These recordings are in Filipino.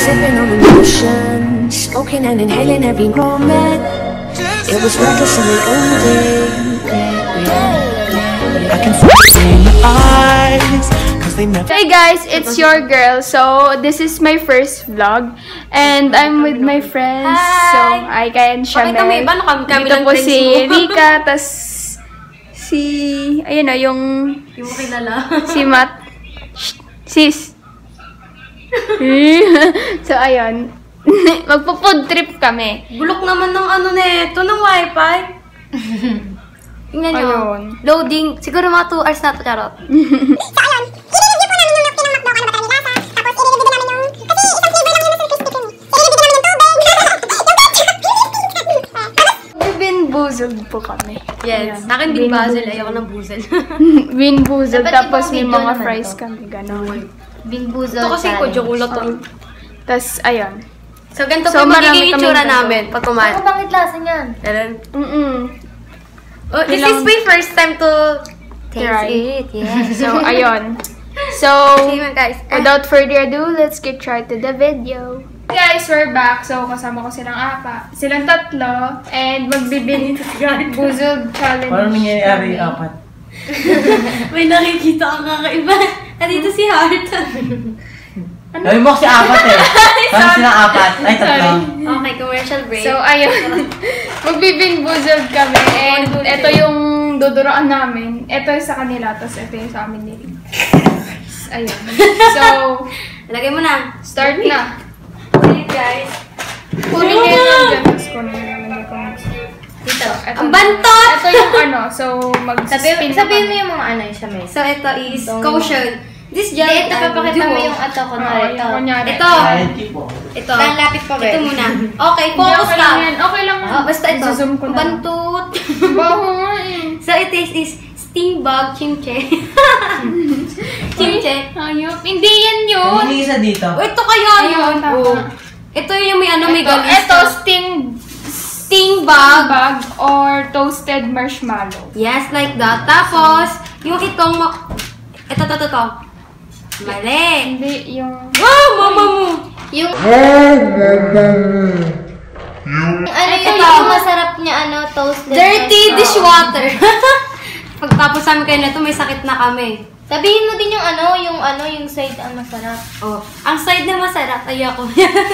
sipping on emotion, smoking and inhaling every moment. It was reckless and we owned it. I can feel it in your eyes. Hey guys, it's your girl. So this is my first vlog and I'm with my friends. So I can Shamel. Dito po si Rika, tas si ayun na yung si Matt. Sis. So ayun. Magpo-food trip kami. Bulok naman ng ano nito, ng wifi. Tingnan nyo. Ayun. Loading. Siguro mga 2 hours na ito, charot. So, ayun. I-review po namin yung milk tea ng McDo. Ano ba tayo nilasa? Tapos, i-review din namin yung... Kasi isang flavor lang yun sa crispy cream. I-review din namin yung tubig. Binbuzled po kami. Yes. Akin din basil. Ayoko ng buzel. Binbuzled. Tapos may mga fries kami. Ganon. Binbuzel. Ito kasi ko, chocolate to. Tapos, ayun. So, ganito po magiging itsura namin pag kumain. Ano bakit lasa niyan? Oh, this is my first time to taste it. Yeah. So, ayun. So, guys. Without further ado, let's get right to the video. Guys, we're back. So, kasama ko silang tatlo. And magbibin-buzled challenge. Paano nangyayari 4? May nakikita ang kakaiba. Dito si Heart. Gawin mo kasi 4 eh. Parang silang 4. Ay, 3. Okay, commercial break. So, ayun. Magbibin-buzled kami. And ito yung duduraan namin. Ito yung sa kanila. Tapos ito yung sa amin nila. Ayun. So, lagay mo na. Start na. Okay, guys. Kunin nyo yung dyan. Tapos kunin nyo naman yung dito. Ang bantot! Ito yung ano. So, mag-spin Sabihin mo yung mga ano yung siya. So, ito is caution. This jelly, Ito papakita mo yung ato ko na ito. Ito. Ito. Lapit pa ba? Ito muna. Okay, focus ka. Okay lang. Basta ito. Zoom ko na. Bantot. Baho nga eh. So, it is sting bug chimche. Chimche. Ayop. Hindi yan yun. Hindi isa dito. Ito kaya yun. Ito yung may ano, may galis. Ito, sting bug or toasted marshmallow. Yes, like that. Tapos, yung itong, ito. Mali. Hindi, yung... Wow, mama mo! Yung Ano yung masarap niya, toasted. Dirty dishwater. Pagtapos namin kayo na ito, may sakit na kami. Sabihin mo din yung side ang masarap. Oh, ang side na masarap, ayoko.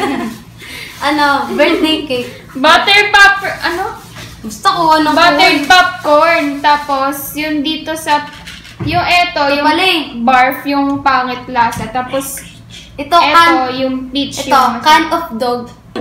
Birthday cake. Butter popper, Gusto ko, buttered popcorn. Tapos, yung dito sa... Yung yung barf, yung pangit lasa. Tapos, ito yung peach. Ito, can of dog.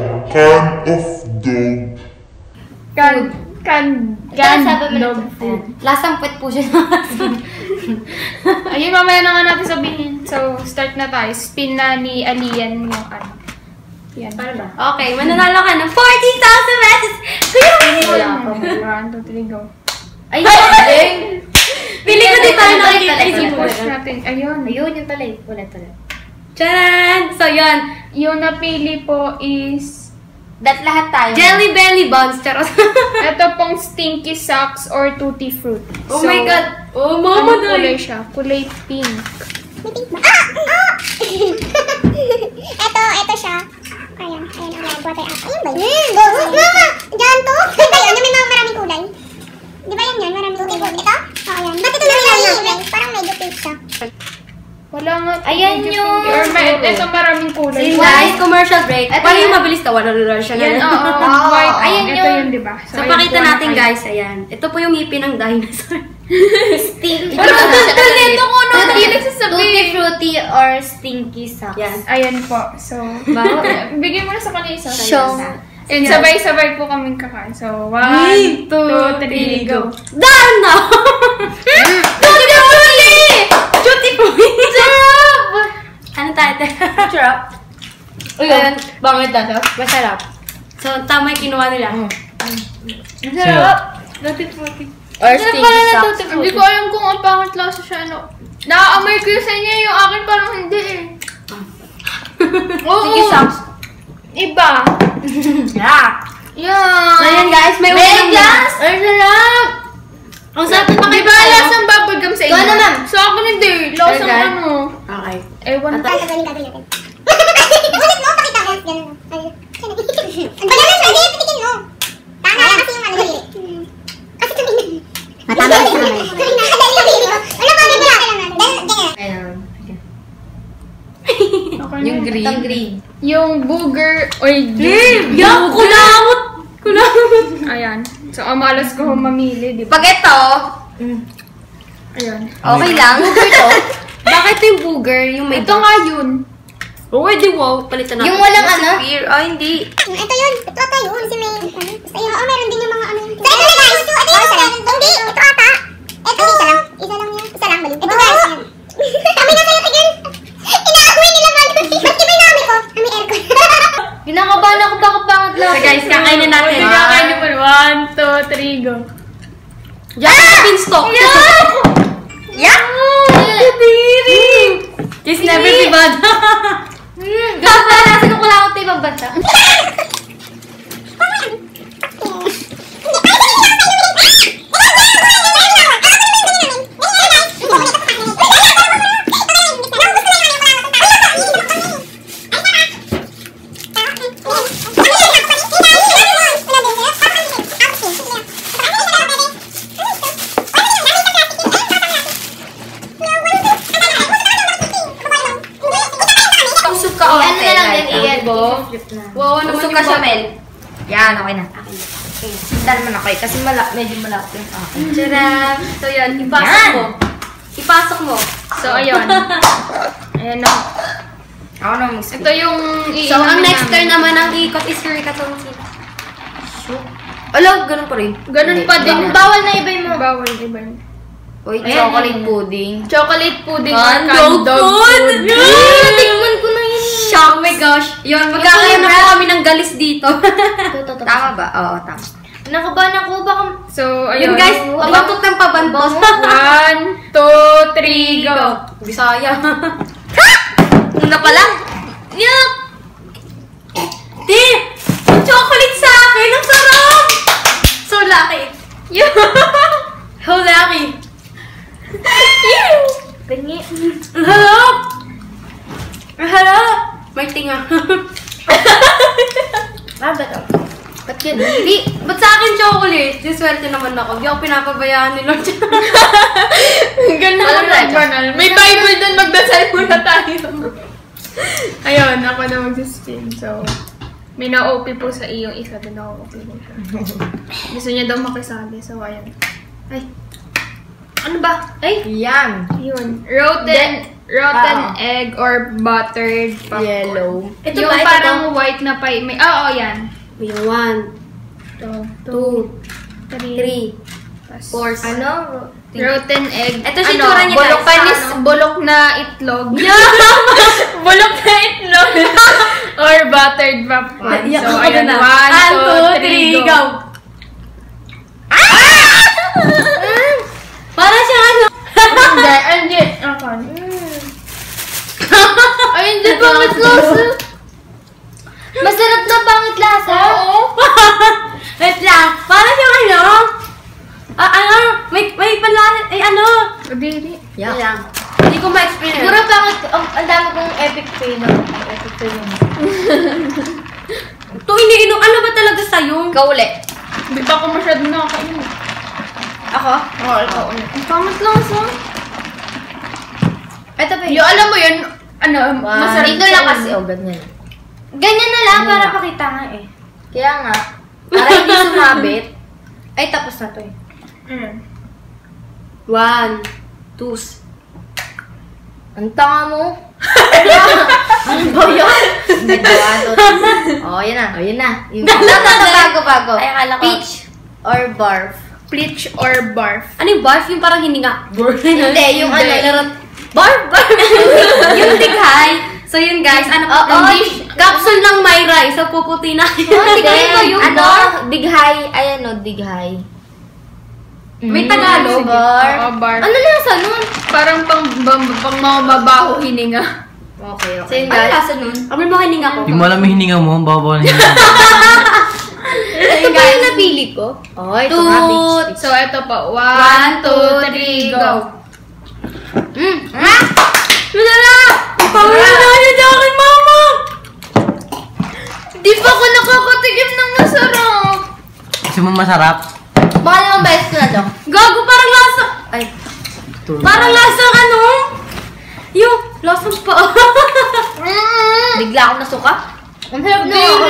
Dog food. Lasang puwet po siya. Ayun, mamaya na nga natin sabihin. So, start na tayo. Spin na ni Alian yung Yan. Para ba? Okay, mananalo ka ng 40,000 pesos! Wala pa. 1, 2, 3, go. Ayun! Pili ko din tayo nakikita. Push natin. Ayun. Ayun, yung talay. Ulit. Charan! So, yan. Yung napili po is... Lahat tayo. Jelly Belly Buns. Charot. Ito pong Stinky Socks or Tutti Fruit. Oh my God. Oh, mama anong kulay siya? Kulay pink. May pink ba? Ito siya. Ayan, nag-water up. Ayun ba yun? Mama! Diyan to? Diba yun? Yung may mga maraming kulay. Di ba yan? Maraming kulay. Ito? Oo, yan. Ba't ito naman? Parang medyo pink siya. Wala nga. Ayan yung... Or ito maraming kulay. So, guys, commercial break. Paano yung mabilis na? Wala siya na. Yan, white. Ayan Ito yun, diba? So, pakita natin, guys. Ayan. Ito po yung ngipin ng dinosaur. Stinky. Ito ko na. Tutti Fruity or Stinky Socks. Yan. Ayan po. So, bigyan mo na sa kanila isa. Show. And sabay-sabay po kaming kakain. So, 1, 2, 3, go. Done na! Tutti Fruity! Tutti Fruity! Sarap! Ano tayo? Sarap. Ayan. Bangit na to. Masarap. So, tama yung kinuha nila. Masarap. Tutti Fruity. Or Stinky Socks. Hindi ko alam kung ang pangit lasa siya. Nakaamoy ko sa inyo. Yung akin parang hindi eh. Stinky Socks. Iba. Yeah. Yeah. So, ayan guys. May ulam na. Ay, sarap. Ang sarap na Di ba lasang bubblegum sa inyo? Ikaw naman. Sa akin hindi. Lasang Okay. ano. Okay. Ewan ko. Gagawin natin. Ulit mo, pakita mo. Bananas, pwede. Patikin mo. Tama kasi yung ano. Kasi tumingin. Matama kasi naman. Nakadali. Wala pa, di ba? Yung green. Yung booger, oy, Yung kulamot. Ayan. So, amalas ko mamili, di ba? Pag ito, Ayan. okay lang. Booger to. Bakit ito yung booger? Yung may Ito nga yun. Oh, di wow. Palitan natin. Yung walang ano? Hindi. Ito yun. Ito ata yun. Si May. Basta yun. Meron din yung mga ano. So, ito na guys. Ito yun. Hindi. Ito ata. Ito. Isa lang. Isa lang balik. Ito guys. Kami na sa'yo tigil. Inaamoy nila man. Ba't iba yung namin ko? May aircon. Ginakabahan ako baka pangat lang. So, guys, kakainin natin. Kakainin po. 1, 2, 3, go. Diyan sa beanstalk. Yeah! Kiss never be bad. Gapa na sa kukulakot tayo magbanta. Wow, ano Gusto naman ka yung siya, bottle? Mel? Yan, okay na. Sinta naman ako eh, kasi medyo malaki yung akin. Tcharam! So yan, ipasok mo. Ipasok mo. So, ayun. Ayan na. Ako na mag Ito yung So, ang next turn naman ang ikot is Eureka Tongsin. Alam, ganun pa rin. Ganun pa din. Bawal na iba mo. Bawal, iba yun. Uy, chocolate pudding. Chocolate pudding or Canned canned dog food. Tikman ko na yun. Oh my gosh. Yun, magkakaroon na po kami ng galis dito. Tama ba? Oo, tama. Nakabahan ako, baka... So, Yun ayun. guys, pabantot ng pabantos. 1, 2, 3, go. Bisaya. Una pa lang. Yuck! Di! Yung chocolate sa akin, ang sarap! So lucky. How lucky. Tingi. Ang harap! Ang harap! May tinga. Ba't yun? Di, ba't sa akin chocolate? Di swerte naman ako. Di ako pinapabayaan ni Lord. Ganun Alam na, na, banal. May Bible dun, magdasal muna tayo. Ayun, ako na mag-spin. So, may na-OP po sa iyong isa. Doon na-OP po siya. Gusto niya daw makisali. So, ayun. Ay. Ano ba? Ay. Yan. Yun. Rotten egg or buttered popcorn. Yellow. Ito Yung ba? Ito parang white na pie. May, oo, yan. May 1, 2, 2, 3, 4. Ano? Rotten egg. Ito siya itsura niya, bulok guys. panis, Ano? bulok na itlog. Bulok na itlog. Or buttered popcorn. So, ayun na. 1, 2, 3, go. Para siya ano? Hindi. Ay, hindi pangit lasa. Masarap na pangit lasa? Oo. Wait lang. Para siya ano? May panlasa. Ay, ano? Hindi. Yeah. Hindi ko ma-experience. Siguro pangit. Ang dami kong epic fail. Epic fail. Ito, iniinom. Ano ba talaga sa'yo? Kauli. Hindi pa ako masyado nakakain. Ako? Oo, ikaw ulit. Ang pangit lasa. Ito ba Yung alam mo yun, masarap. Dito lang kasi, ganyan. Ganyan na lang para pakita nga eh. Kaya nga, para hindi sumabit. Ay, tapos na to eh. 1, 2. Ang tanga mo. Ano ba yun? Yan na. Yan na. Bago. Ay, akala ko. Peach or barf? Peach or barf? Ano yung barf? Yung parang hininga. Hindi, yung Hindi. Barf! Yung dighay. So yun guys, capsule ng Myra. Isa puputi na. Dighay ba yung barf? Dighay, dighay. May Tagalog. Oo, barf. Ano lasa nun? Parang pang mga mabaho hininga. Okay. So yun guys. Ano lasa nun? Kami mga hininga ko. Hindi mo alam yung hininga mo, ang babaw na hininga mo. Ito ba yung napili ko? Oh, ito nga, bitch. So, ito pa. 1, 2, 3, go. Masarap! Ipawala na yun sa akin, mama! mo masarap? Baka naman beses ko na to. Gago, parang lasa. Ay. Parang lasang ano? Yung lasang pa. Bigla akong nasuka. Ang sarap na ako.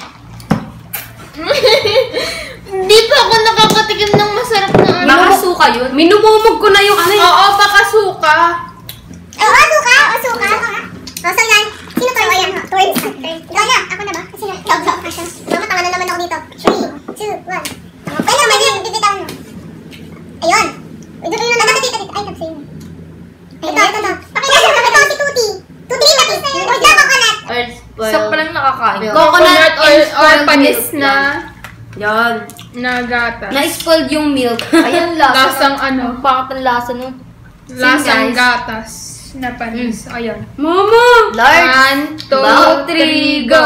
Hindi pa ako nakakatikim ng masarap na ano. Makasuka yun. Minumumog ko na yung ano yun. Oo, pakasuka. Oo, suka. So yan. Sino to? Ayan, turn. Ikaw na. Ako na ba? Kasi mama, tanga na naman ako dito. 3, 2, 1. Kaya naman yun. Bibitawan mo. Ayun. Ito na naman dito. Ay, tapos yun. Ito. Pakilala ko ito si Tuti. Tuti Mati. Where's the coconut? Sa palang nakakain. Coconut or panis na Yan. gatas. Na-spoiled yung milk. Ayan, lasa. Lasang ano? Bakit ang lasa nun? Lasang guys. gatas na panis. Ayun. Mama! Large. 1, 2, 3, go!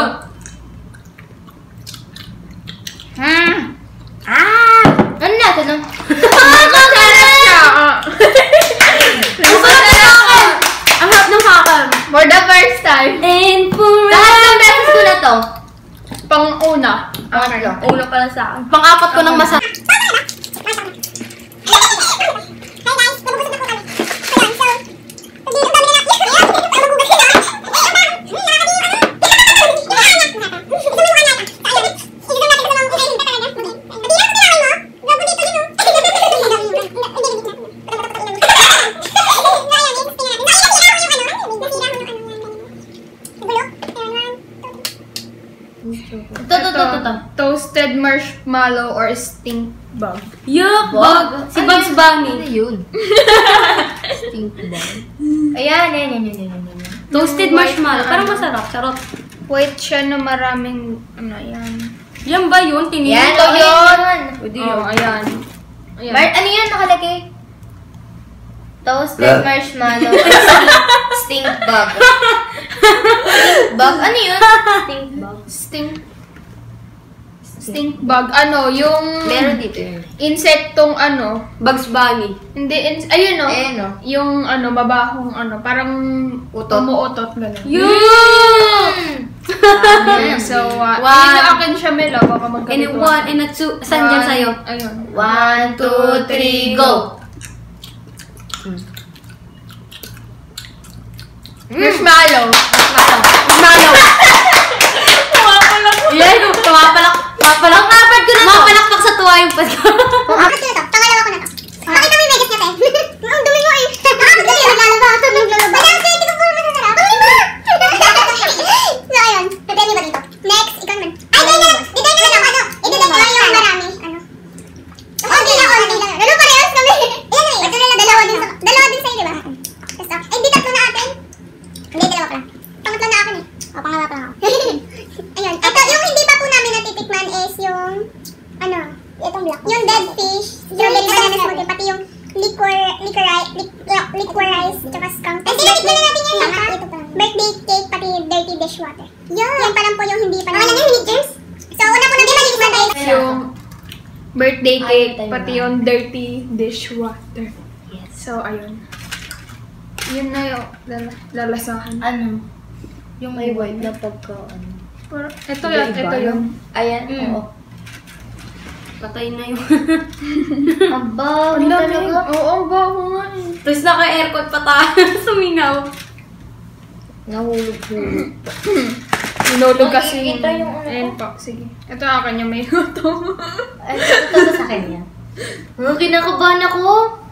Ano lasa nun? Masarap siya! Ang harap ng kakam. For the first time. And for Kahit ng beses ko na to. Pang-una. Pangatlo. ulo pala sa akin. Pang-apat ko ng masarap. Ito. Toasted marshmallow or stink bug. Yuck! Bug! Si Bugs Bunny. Ano yun? Stink bug. Ayan. Toasted marshmallow. Parang masarap. Charot. White siya na maraming, ano, yan. Yan ba yun? Tingin Yan, mo? yun. Pwede Oh, yun. ayan. Ayan. Ano yan nakalagay? Toasted marshmallow or stink bug. Bug? Ano yun? Stink bug. Stink bug. Ano, yung Meron dito yun. insektong ano. Bugs Bunny. Hindi, ayun o. Ayan o. Yung ano, mabahong ano, parang Utot. umuutot gano'n. Yun! So, One. ayun na akin siya, Mela. Baka And magkalito. a 1 and a 2. Saan dyan sa'yo? Ayun. 1, 2, 3, go! Marshmallow. Marshmallow! Yan, tumapalak. Mapalakpak sa tuwa yung pag... Bakit na to? Pangalawa ko na to. Pakita mo yung Vegas niya, te. Ang dumi mo eh. Dali, naglalaba. Naglalaba. Wala, te. Hindi ko puro masasarap. Dumi mo! So, ayun. Prepare niyo ba dito? Next, ikaw naman. Ay, di tayo naman ano. I-delete ko yung marami. Ano? Konti lang. Ano parehas kami? Dalawa din sa'yo, di ba? Hindi, tatlo na atin. Hindi, dalawa pa lang. Pangatlo na akin eh. O, pangalawa pa lang ako. Ayun. Ito, yung hindi pa po namin natitikman is yung, ano, itong black. Yung dead fish, strawberry banana smoothie, pati yung liquorize, tsaka skunk. Ay, tinikman na natin yan. Birthday cake, pati dirty dishwater. Yan pa lang po yung hindi pa namin. Ano yung James? So, una po natin malikman guys. Yung birthday cake, Ay, pati yung dirty dishwater. Yes. So, ayun. Yun na yung lalasahan. Ano? Yung may white na pagka, ano. Ito yun. Ayan, oo. Patay na yung... Aba, Ang talaga. dami. Oo, ang baho nga eh. Tapos naka-aircon pa tayo. Sumingaw. Nahulog-hulog. Inulog kasi. Ito yung ano. Ayan po, sige. Ito akin yung may gutom. Ay, ito sa kanya. Kinakabahan ako.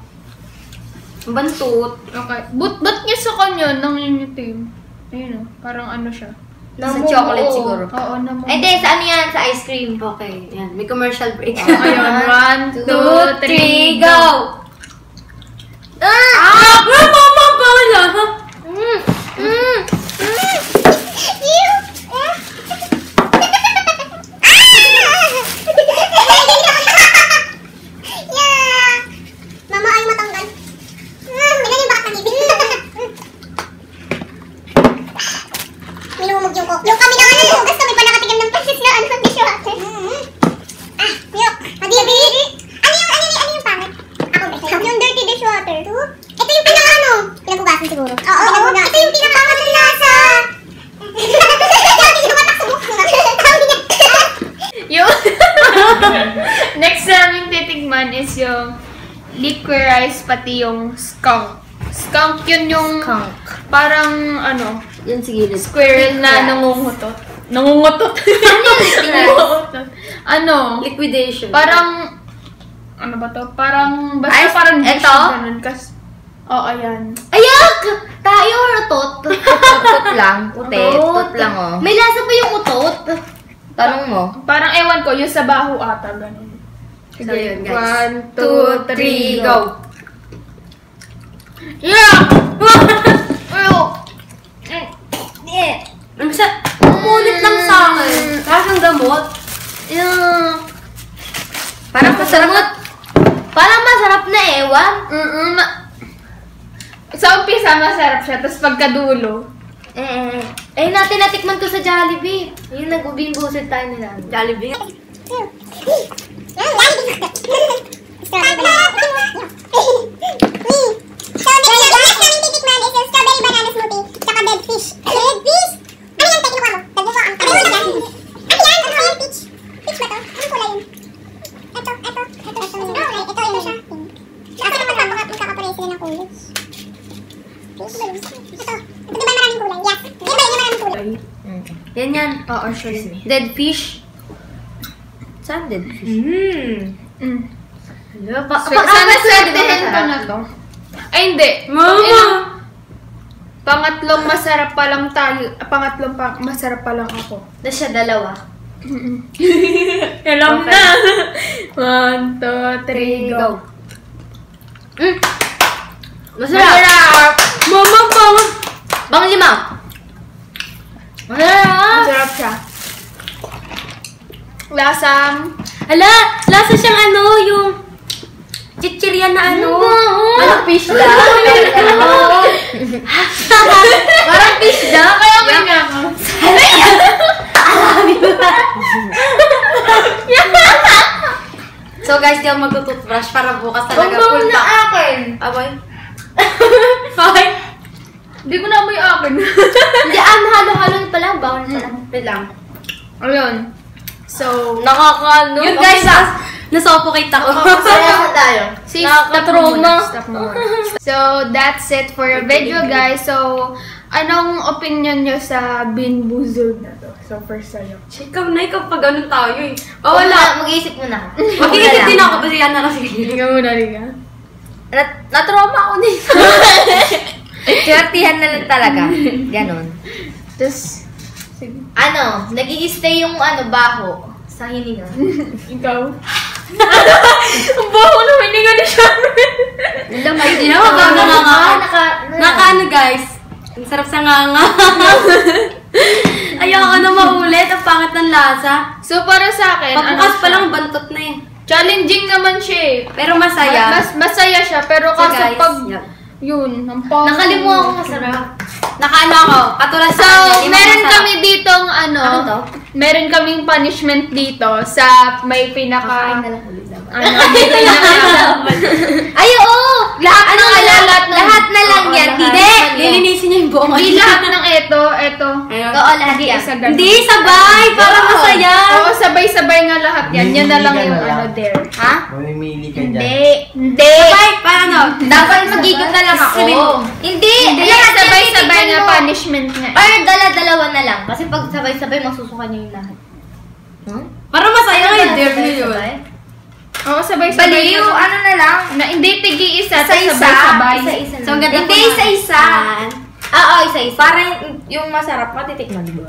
Bantut. Okay. Ba't niya sa kanya nangingitim? Ayun o, parang ano siya. Sa chocolate siguro. Oo, naman. Ay, hindi. Sa ano yan? Sa ice cream. Okay, yan. May commercial break. Ayun, 1, 2, 3, go! Mama pala! Mama ay matanggal. Ilan yung bakang ngipin? Minumog yung coke. Yung kami na nga nalugas kami pa nakatigam ng pasis na ano, dishwater. Yuk. Ano yung pangit? Ako ba? Yung dirty dishwater. Ito yung pinaka-ano? Pinaghugasan siguro. Oo. Ito yung pinaka-ano lasa. Dati yung matak sa buka. Yung naman is yung liquorize pati yung skunk. Skunk yun yung parang ano, Yun sige. squirrel na nangungutot. Nangungutot. Ano? Liquidation. Parang ano ba to? Parang basta Ay, parang dish eto? ganun. Oo, ayan. Ayak! Tayo or utot? Utot lang. Utet. Utot lang, oh. May lasa pa yung utot. Tanong mo. Parang ewan ko, yung sa baho ata, ganun. So, yun, guys. 1, 2, 3, go! Yeah! Yeah. Umunit lang sa akin. Kasang gamot. Yeah. Parang masarap. Parang masarap na ewan. Sa umpisa, masarap siya. Tapos pagkadulo, Eh, natikman ko sa Jollibee. Yung nag-ubing busit tayo nila. Jollibee. Strawberry next namin titikman is yung strawberry banana smoothie tsaka dead fish. Dead fish? Ano yan? Pwede mo? Dagdag mo ang ano yan? Ano yan? Ano yan? Peach? Peach ba to? Anong kulay yun? Ito yung siya. Ako naman baka magkakapareho sila ng kulay. Peach ba yun? Ito di ba maraming kulay? Yes. Di ba yun maraming kulay? Yan. oo, sure. Dead fish. Saan dead fish? Sana swertehin ko na to. Ay, hindi. Mama! Pangatlong masarap pa lang tayo. Pangatlong masarap pa lang ako. Na siya dalawa. Alam na. 1, 2, 3, go. Masarap! Mama, mama! Bang lima. Masarap siya. Lasang Ala! Lasa siyang ano, yung chichirya na ano. Ano fish da? Parang fish da? kaya may nga ako. So guys, di ako magtutoothbrush para bukas talaga Ang full na pa. akin. Aboy? Bakit? Hindi ko na amoy akin. Hindi, halo-halo na pala. Bawal na pala. Wait lang. Ayun. So, Nakakano. Yun guys, nasuffocate ako. Kaya tayo. see, Nakaka-trauma. stop mo muna. So, that's it for the video, guys. So, anong opinion nyo sa Bean Boozled na to? So, first sa'yo. Ikaw na, ikaw pag ganun tayo eh. Oh, Wala. Mag-iisip muna. Mag-iisip din ako kasi yan na kasi. Ikaw muna, Riga. Natrauma ako dito. Swertihan na lang talaga. Ganon. Tapos, sige. Ano, nag-i-stay yung baho sa hininga. Ikaw. Ang baho na hininga ni Sharman. Hindi na ako Nakaano guys. Ang sarap sa nganga. Ayoko na maulit. Ang pangit ng lasa. So, para sa akin, Pagbukas pa siya? lang, bantot na eh. Challenging naman siya eh. Pero masaya. Masaya siya, pero So, kaso guys, pag, yeah. yun, ang pangit. Nakalimuha ko masarap. Nakaano ako. Katulad So, sa kanya. di ba meron masarap? kami ditong Ano to? meron kaming punishment dito sa may pinaka, lang ulit naman. dito yung Ay, oo! Lahat Ano na kaya lang. lahat ng- Lahat na lang Oo, yan. lahat. Hindi. Lilinisin niya yung buong Hindi lahat ng ito. Ayun. Oo, lahat yan. Isa ganun. Hindi, sabay. Para masaya. Oo, sabay-sabay nga lahat yan. Yan na lang Mamimili yung ka na lang. there. Ha? Mamimili ka dyan. Hindi. Sabay. Paano? Dapat magiging na lang ako. Hindi. Hindi, Lahat yan, sabay-sabay titignan na mo. punishment nga. Or dala-dalawa na lang. Kasi pag sabay-sabay, masusukan niyo yung lahat. Para masaya nga yung dare niyo yun. Sabay-sabay? Oo, sabay-sabay. Baliw, ano na lang? Hindi, tigi-isa. Isa-isa. Sabay-sabay. Isa-isa So, ang na. ganda Hindi, ko na. isa-isa. Oo, isa-isa. Parang yung masarap, matitikman, di ba?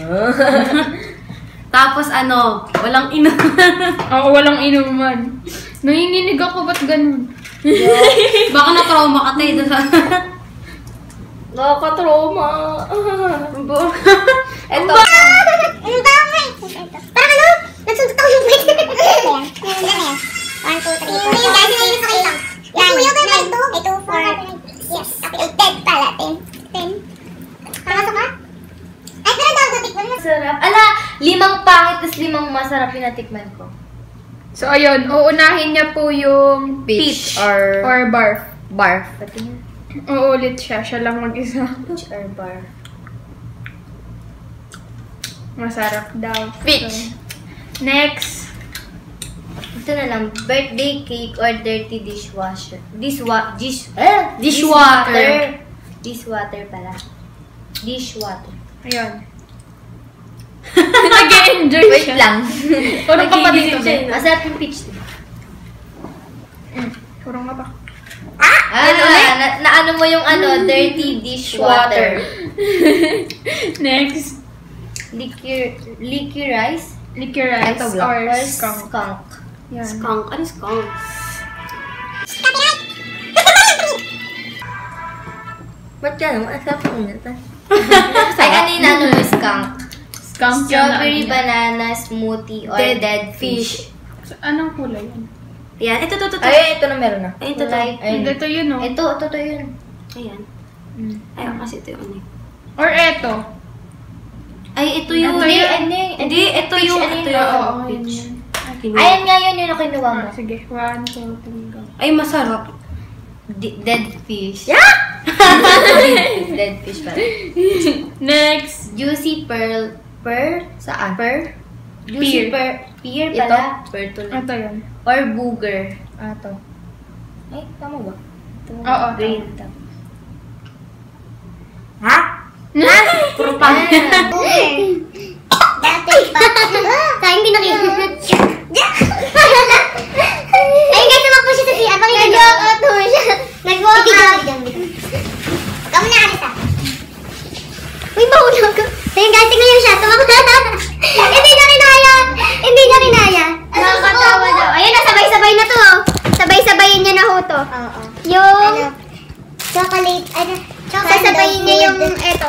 Tapos ano, walang ino. Oo, walang inuman. Nanginginig ako, ba't ganun? Baka na-trauma ka tayo doon sa... Nakaka-trauma. Eto. Ang dami! Parang ano? Nagsuntok ako yung plate. Ayan. Meron lang yan. 1, 2, 3, 4. Ayun guys, yun sa kayo lang. Yan. 2, 4. Yes. Okay, 10 pala. 10. Pamasok ka? Ay, pero daw natikman mo. Sarap. Ala, 5 pangit, tas 5 masarap yung natikman ko. So, ayun. Uunahin niya po yung Peach or barf. barf. Pati nga. Uulit siya. Siya lang mag-isa. Peach or barf. Masarap daw. Peach. So, next. Ito na lang, birthday cake or dirty dishwasher. Dishwater. Dishwater pala. Dishwater. Ayun. Nag-enjoy Wait siya. lang. Purong ka pa dito. Masarap yung peach. Purong ka pa. Ano mo yung dirty dishwater. Next. Licorice. Licorice Ito, or or skunk. Yan. Skunk. Ano skunk? Ba't yan? Masarap yung ito. Ay, kanina mo skunk? Skunk Strawberry yan. banana smoothie or dead fish. So, anong kulay yan? Ayan. Ito. Ay, ito na meron na. Ay, ito. Ayun. Ito yun, no? Ito yun. Ayan. Ay, kasi ito yung ano. Or eto. Ay, ito yun. Ito yun. Hindi, ito yung. Ito yung. Oo, yun yan. Ayan nga yun yung kinuha mo. Sige, 1, 2, 3, go. Ay, masarap. Dead fish. Dead fish pala. Next. Juicy pearl. Saan? Juicy Pear. pear pala. Pear to lang. Ito yun. Or booger. To. Ay, tama ba? Oo, Green. Ha? Puro pa. Dati pa. Sa hindi nakikita. Ayun guys, tumakbo siya sa CR. Nag-walk out mo siya. Nag-walk out. Kamo na alis ah. Uy, mahulog ko. Ayun guys, tingnan niyo siya. Tumakbo na. Hindi niya kinaya. Nakakatawa daw. Ayun na, sabay-sabay na to. Sabay-sabayin niya na ho to. Oo. Yung... Chocolate. Sasabayin niya yung eto.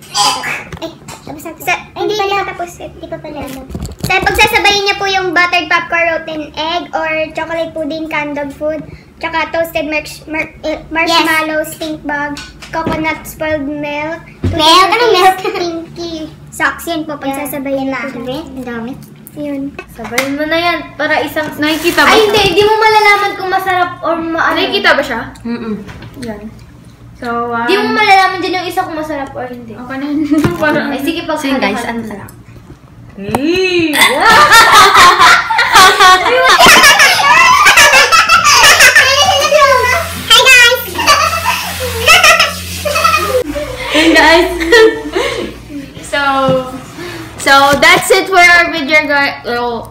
Hindi pa tapos. Hindi pa pala. Pagsasabayin niya po yung buttered popcorn rotten egg or chocolate pudding canned dog food, tsaka toasted marshmallow stink bug, coconut spoiled milk, pinky socks. Yun po, pagsasabayin na. Ang dami. Yun. Sabayin mo na yan. Para isang... Nakikita ba Ay, siya? hindi mo malalaman kung masarap or maano. Nakikita ba siya? Yan. So, Hindi mo malalaman din yung isa kung masarap or hindi. Okay na yun. Parang... Ay, sige, pag So yun guys, ano masarap? Hi guys! Hey guys! So that's it for our video, guys.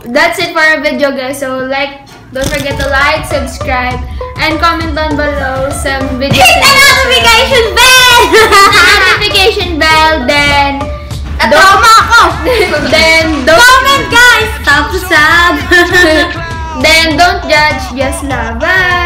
So don't forget to like, subscribe, and comment down below some videos. Hit the notification bell! Notification bell. Then then don't Comment guys! Subscribe! then don't judge, just love. Bye.